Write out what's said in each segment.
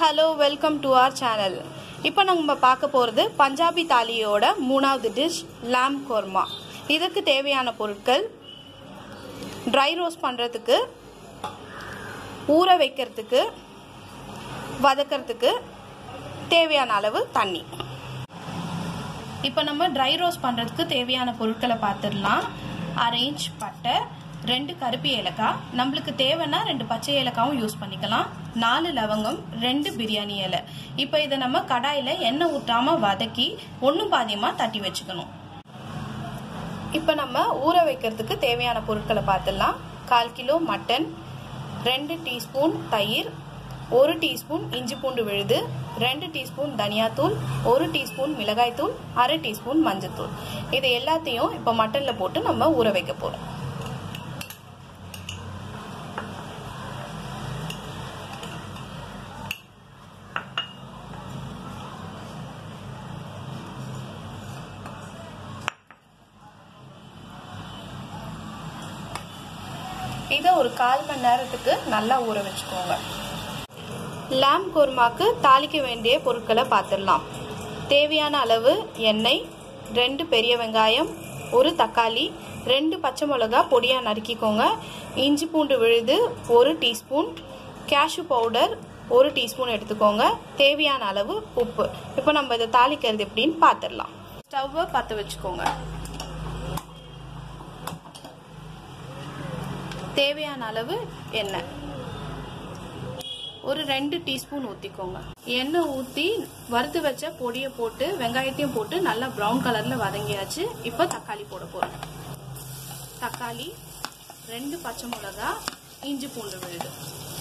Hello, welcome to our channel. இப்போ நம்ம பார்க்க போறது பஞ்சாபி தாலியோட மூணாவது டிஷ் lamb korma. இதற்கு தேவையான பொருட்கள் dry roast பண்றதுக்கு, ஊற வைக்கிறதுக்கு, வதக்கிறதுக்கு தேவையான அளவு தண்ணி. இப்போ நம்ம dry roast பண்றதுக்கு தேவையான பொருட்களை பார்த்திடலாம். 1/2 inch பட்டை, 2 கருப்பு ஏலக்காய், நம்மளுக்கு தேவைன்னா 2 பச்சை ஏலக்காயும் யூஸ் பண்ணிக்கலாம், 4 லவங்கம், 2 பிரியாணி இலை. இப்போ இதை நம்ம கடாயில எண்ணெய் ஊற்றாம வதக்கி ஒன்றும் பாதியமா தட்டி வச்சுக்கணும். இப்போ நம்ம ஊற வைக்கிறதுக்கு தேவையான பொருட்களை பார்த்துடலாம். 1/4 கிலோ மட்டன், 2 டீஸ்பூன் தயிர், 1 டீஸ்பூன் இஞ்சி பூண்டு விழுது, 2 டீஸ்பூன் தனியாத்தூள், 1 டீஸ்பூன் மிளகாய்த்தூள், 1/2 டீஸ்பூன் மஞ்சத்தூள். இது எல்லாத்தையும் இப்போ மட்டன்ல போட்டு நம்ம ஊற வைக்க போறோம். இதை ஒரு 1/4 மணி நேரத்துக்கு நல்லா ஊற வச்சுக்கோங்க. lamb கோர்மாக்கு தாளிக்க வேண்டிய பொருட்களை பார்த்துடலாம். தேவையான அளவு எண்ணெய், 2 பெரிய வெங்காயம், 1 தக்காளி, 2 பச்சை மிளகா பொடியா நறுக்கிக்கோங்க, இஞ்சி பூண்டு விழுது 1 டீஸ்பூன், கேஷ்யூ பவுடர் 1 டீஸ்பூன் எடுத்துக்கோங்க, தேவையான அளவு உப்பு. இப்போ நம்ம இதை தாளிக்கிறது எப்படின்னு பார்த்துடலாம். ஸ்டவ்வை பற்ற வச்சுக்கோங்க. தேவையான அளவு எண்ணெய் ஒரு 2 டீஸ்பூன் ஊத்திக்கோங்க. எண்ணெய் ஊத்தி வறுத்து வச்ச பொடியை போட்டு வெங்காயத்தையும் போட்டு நல்லா பிரவுன் கலர்ல வதங்கியாச்சு. இப்போ தக்காளி போட போறோம். தக்காளி, 2 பச்சை மிளகா, இஞ்சி பூண்டு விழுது,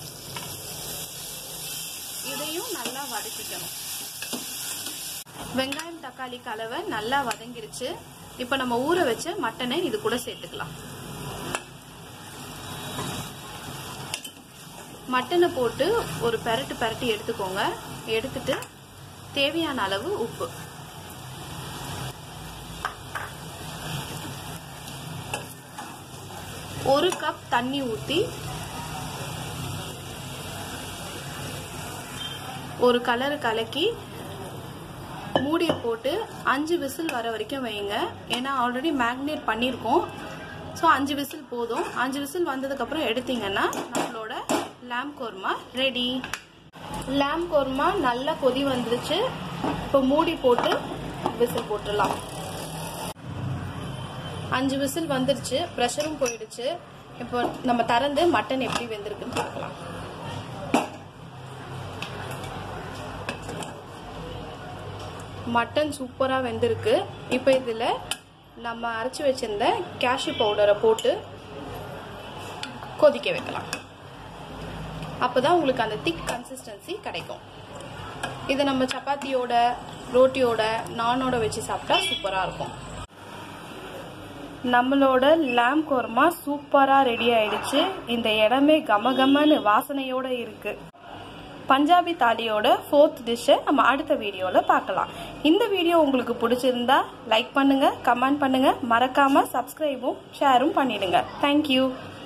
இதையும் நல்லா வதக்கிக்கணும். வெங்காயம் தக்காளி கலவை நல்லா வதங்கிருச்சு. இப்போ நம்ம ஊற வச்ச மட்டனை இது கூட சேர்த்துக்கலாம். மட்டனை போட்டு ஒரு பெரட்டி எடுத்துக்கோங்க. எடுத்துட்டு தேவையான அளவு உப்பு, ஒரு கப் தண்ணி ஊத்தி ஒரு கலர் கலக்கி மூடியை போட்டு 5 விசில் வர வரைக்கும் வைங்க. ஏன்னா ஆல்ரெடி மேக்னேட் பண்ணியிருக்கோம். ஸோ 5 விசில் போதும். 5 விசில் வந்ததுக்கு அப்புறம் எடுத்தீங்கன்னா நம்மளோட lamb korma ready. lamb korma நல்லா கொதி வந்துருச்சு. இப்போ மூடி போட்டு விசில் போட்டுடலாம். 5 விசில் வந்துருச்சு, ப்ரெஷரும் போயிடுச்சு. இப்போ நம்ம திறந்து மட்டன் எப்படி வெந்திருக்குன்னு பார்க்கலாம். மட்டன் சூப்பரா வெந்திருக்கு. இப்போ இதுல நம்ம அரைச்சு வச்சிருந்த கேஷ்யூ பவுடரை போட்டு கொதிக்க வைக்கலாம். அப்பதான் உங்களுக்கு அந்த திக் கன்சிஸ்டன்சி கிடைக்கும். இதை நம்ம சப்பாத்தியோட, ரோட்டியோட, நானோட வச்சு சாப்பிட்டா சூப்பரா இருக்கும். நம்மளோட lamb கோர்மா சூப்பரா ரெடி ஆயிடுச்சு. இந்த இடமே கமகமன்னு வாசனையோட இருக்கு. பஞ்சாபி தாலியோட 4th டிஷ்ஷை நம்ம அடுத்த வீடியோல பார்க்கலாம். இந்த வீடியோ உங்களுக்கு பிடிச்சிருந்தா லைக் பண்ணுங்க, கமெண்ட் பண்ணுங்க, மறக்காம சப்ஸ்கிரைபும் ஷேரும் பண்ணிடுங்க. தேங்க்யூ.